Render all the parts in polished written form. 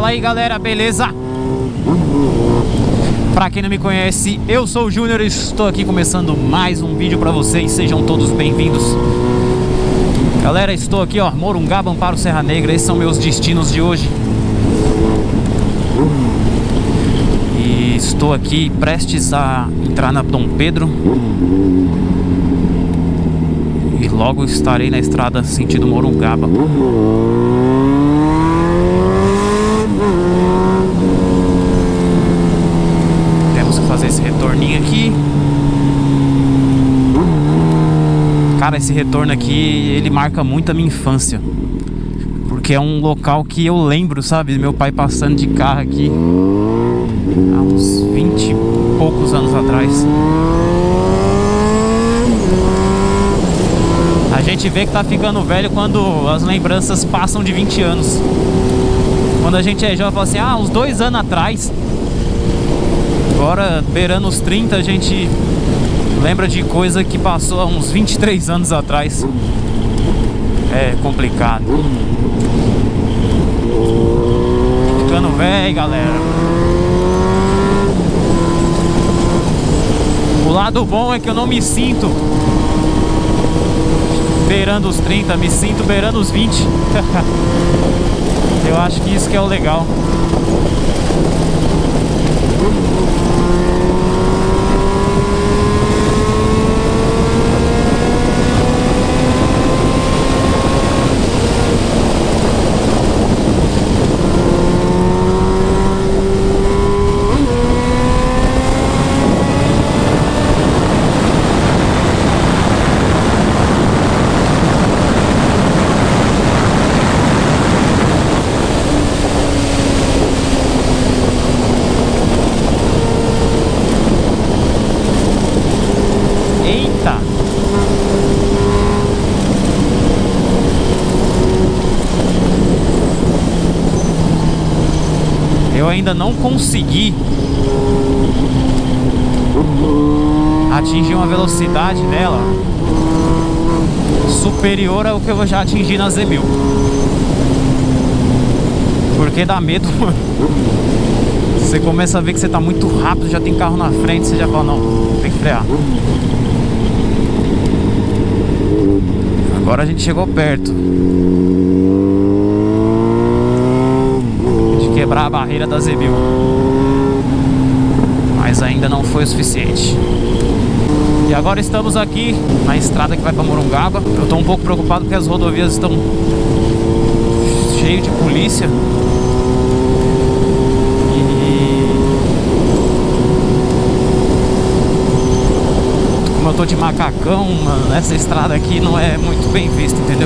Fala aí, galera, beleza? Pra quem não me conhece, eu sou o Júnior e estou aqui começando mais um vídeo pra vocês. Sejam todos bem-vindos. Galera, estou aqui, ó, Morungaba, Amparo, Serra Negra. Esses são meus destinos de hoje. E estou aqui prestes a entrar na Dom Pedro. E logo estarei na estrada sentido Morungaba. Temos que fazer esse retorninho aqui. Cara, esse retorno aqui, ele marca muito a minha infância. Porque é um local que eu lembro, sabe? Meu pai passando de carro aqui há uns 20 e poucos anos atrás. A gente vê que tá ficando velho quando as lembranças passam de 20 anos. Quando a gente é jovem, fala assim, ah, uns 2 anos atrás. Agora, beirando os 30, a gente lembra de coisa que passou há uns 23 anos atrás. É complicado. Ficando velho, galera. O lado bom é que eu não me sinto beirando os 30, me sinto beirando os 20. Eu acho que isso que é o legal. Eu ainda não consegui atingir uma velocidade nela superior ao que eu já atingi na Z1000. Porque dá medo, mano. Você começa a ver que você tá muito rápido, já tem carro na frente, você já fala, não, tem que frear. Agora a gente chegou perto quebrar a barreira da Z1000, mas ainda não foi o suficiente. E agora estamos aqui na estrada que vai para Morungaba. Eu estou um pouco preocupado porque as rodovias estão cheias de polícia. E como eu tô de macacão, mano, essa estrada aqui não é muito bem vista, entendeu?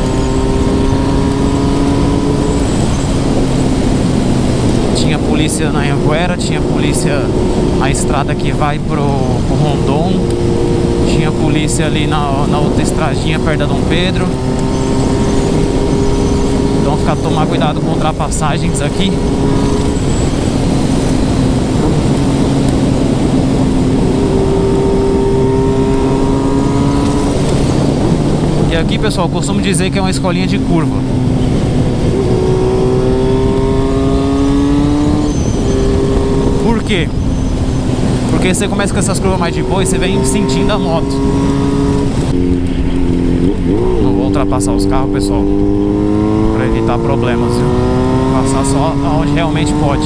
Tinha polícia na Anhanguera, tinha polícia na estrada que vai pro Rondon, tinha polícia ali na outra estradinha perto da Dom Pedro. Então tomar cuidado com ultrapassagens aqui. E aqui, pessoal, eu costumo dizer que é uma escolinha de curva. Por quê? Porque você começa com essas curvas mais de boa e você vem sentindo a moto. Não vou ultrapassar os carros, pessoal, para evitar problemas, viu? Vou passar só aonde realmente pode.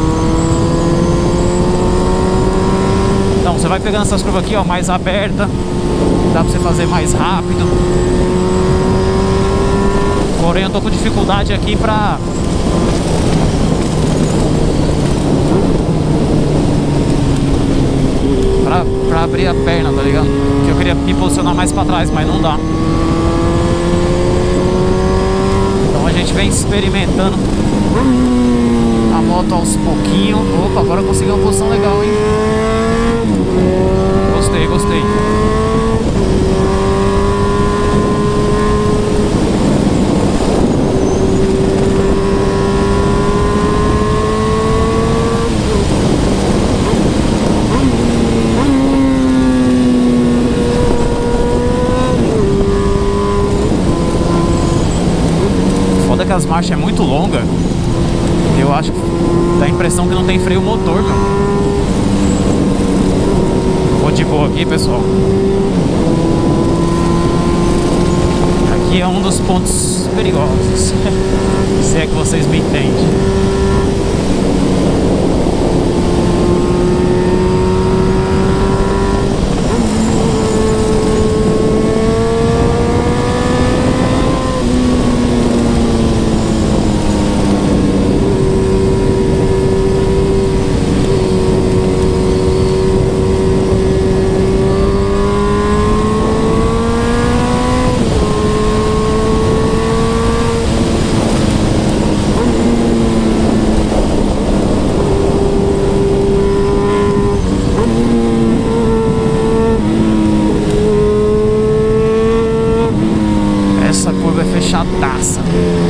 Então, você vai pegando essas curvas aqui, ó, mais aberta. Dá pra você fazer mais rápido. Porém, eu tô com dificuldade aqui pra abrir a perna, tá ligado? Que eu queria me posicionar mais pra trás, mas não dá. Então a gente vem experimentando a moto aos pouquinhos. Opa, agora eu consegui uma posição legal, hein? Gostei, gostei. que as marchas é muito longa Eu acho que dá a impressão que não tem freio motor, meu. Vou de boa aqui, pessoal. Aqui é um dos pontos perigosos. Se é que vocês me entendem. Essa curva é fechadaça.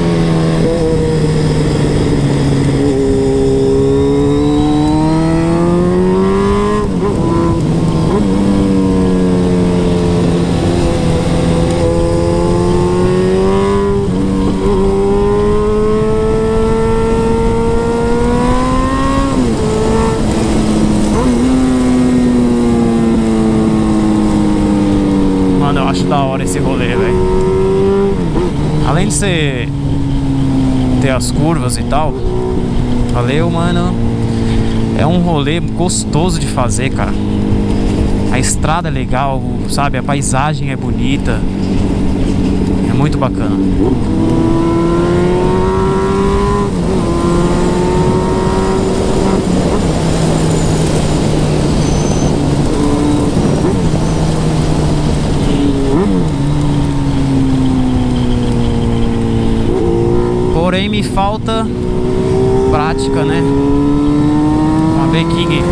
Mano, eu acho da hora esse rolê, velho. Além de você ter as curvas e tal, valeu, mano. É um rolê gostoso de fazer, cara. A estrada é legal, sabe? A paisagem é bonita. É muito bacana. Porém me falta prática, né? Vamos ver King.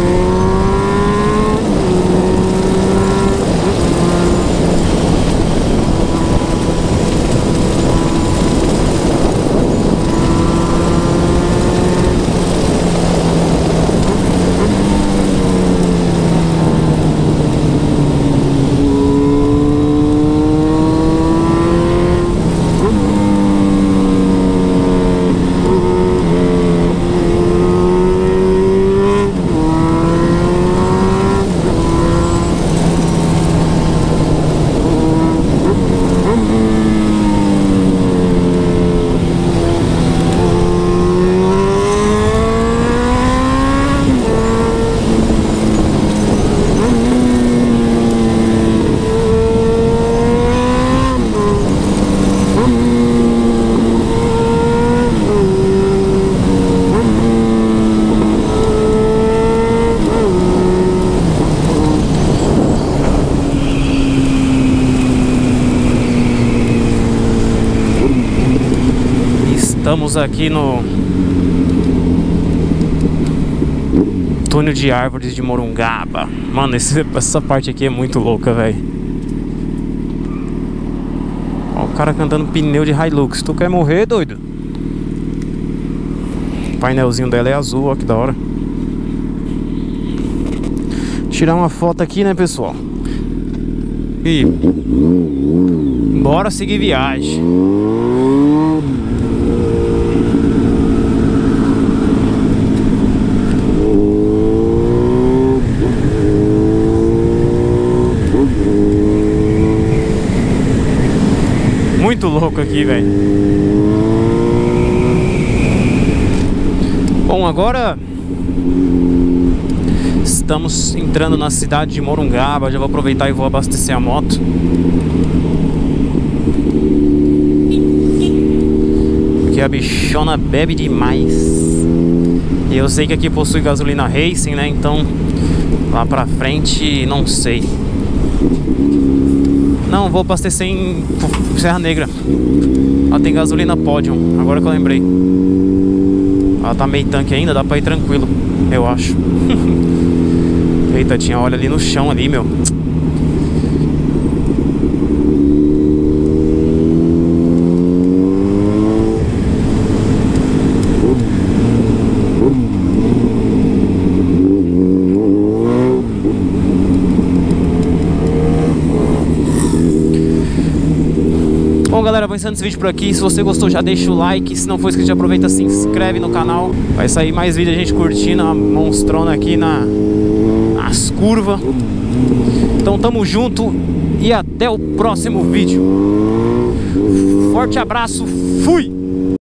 Estamos aqui no túnel de árvores de Morungaba. Mano, essa parte aqui é muito louca, velho. Ó, o cara cantando pneu de Hilux. Tu quer morrer, doido? O painelzinho dela é azul, ó, que da hora. Tirar uma foto aqui, né, pessoal? E bora seguir viagem. Muito louco aqui, velho. Bom, agora estamos entrando na cidade de Morungaba. Já vou aproveitar e vou abastecer a moto. Porque a bichona bebe demais. E eu sei que aqui possui gasolina Racing, né? Então lá pra frente, não sei. Não, vou abastecer em Serra Negra. Ela tem gasolina Podium, agora que eu lembrei. Ela tá meio tanque ainda, dá pra ir tranquilo, eu acho. Eita, tinha óleo ali no chão ali, meu. Bom, galera, vou encerrando esse vídeo por aqui. Se você gostou, já deixa o like. Se não for inscrito, já aproveita, se inscreve no canal. Vai sair mais vídeo a gente curtindo a monstrona aqui nas curvas. Então tamo junto e até o próximo vídeo. Forte abraço, fui!